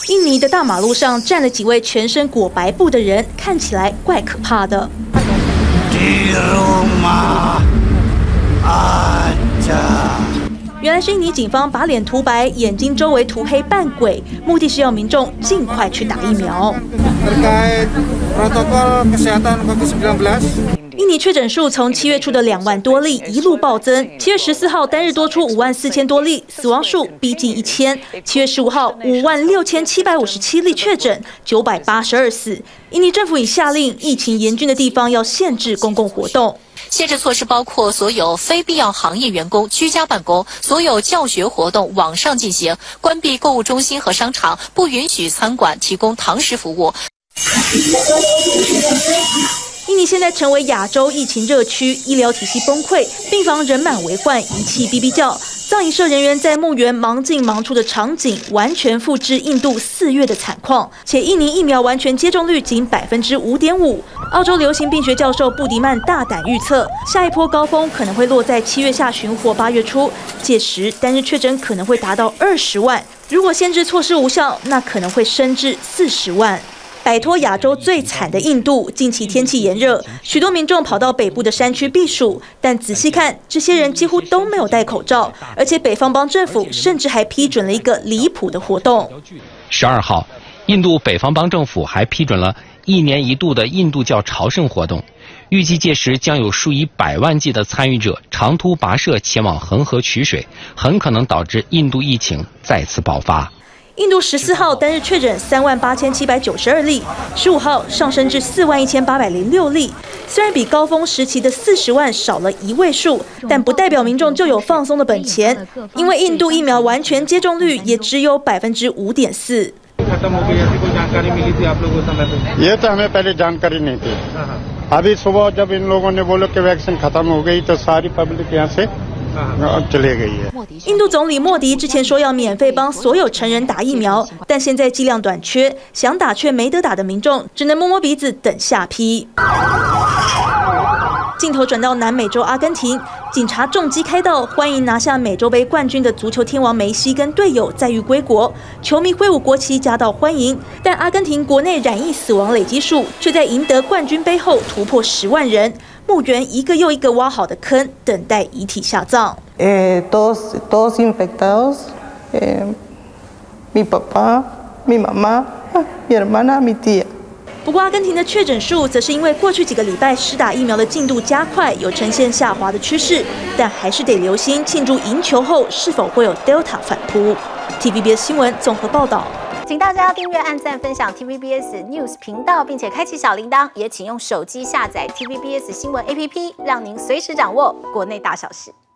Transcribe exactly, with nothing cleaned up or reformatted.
印尼的大马路上站了几位全身裹白布的人，看起来怪可怕的。原来是印尼警方把脸涂白，眼睛周围涂黑扮鬼，目的是要民众尽快去打疫苗。印尼确诊数从七月初的两万多例一路暴增，七月十四号单日多出五万四千多例，死亡数逼近一千。七月十五号五万六千七百五十七例确诊，九百八十二死。印尼政府已下令，疫情严峻的地方要限制公共活动。 限制措施包括所有非必要行业员工居家办公，所有教学活动网上进行，关闭购物中心和商场，不允许餐馆提供堂食服务。 印尼现在成为亚洲疫情热区，医疗体系崩溃，病房人满为患，仪器哔哔叫。葬仪社人员在墓园忙进忙出的场景，完全复制印度四月的惨况。且印尼疫苗完全接种率仅百分之五点五。澳洲流行病学教授布迪曼大胆预测，下一波高峰可能会落在七月下旬或八月初，届时单日确诊可能会达到二十万。如果限制措施无效，那可能会升至四十万。 摆脱亚洲最惨的印度，近期天气炎热，许多民众跑到北部的山区避暑。但仔细看，这些人几乎都没有戴口罩，而且北方邦政府甚至还批准了一个离谱的活动。 十二号，印度北方邦政府还批准了一年一度的印度教朝圣活动，预计届时将有数以百万计的参与者长途跋涉前往恒河取水，很可能导致印度疫情再次爆发。 印度十四号单日确诊三万八千七百九十二例，十五号上升至四万一千八百零六例。虽然比高峰时期的四十万少了一位数，但不代表民众就有放松的本钱，因为印度疫苗完全接种率也只有百分之五点四。 ये तो हमें पहले जानकारी नहीं थी। अभी सुबह जब इन लोगों ने बोला कि वैक्सीन खत्म हो गई तो सारी पब्लिक यहाँ से 印度总理莫迪之前说要免费帮所有成人打疫苗，但现在剂量短缺，想打却没得打的民众只能摸摸鼻子等下批。镜头转到南美洲阿根廷，警察重击开道，欢迎拿下美洲杯冠军的足球天王梅西跟队友载誉归国，球迷挥舞国旗夹道欢迎。但阿根廷国内染疫死亡累积数却在赢得冠军杯后突破十万人。 墓园一个又一个挖好的坑，等待遗体下葬。 Eh, todos, todos infectados. Eh, mi papá, mi mamá, mi hermana, mi tía. 不过，阿根廷的确诊数则是因为过去几个礼拜施打疫苗的进度加快，有呈现下滑的趋势，但还是得留心庆祝赢球后是否会有 Delta 反扑。T V B S 新闻综合报道。 请大家订阅、按赞、分享 T V B S News 频道，并且开启小铃铛。也请用手机下载 T V B S 新闻 A P P， 让您随时掌握国内大小事。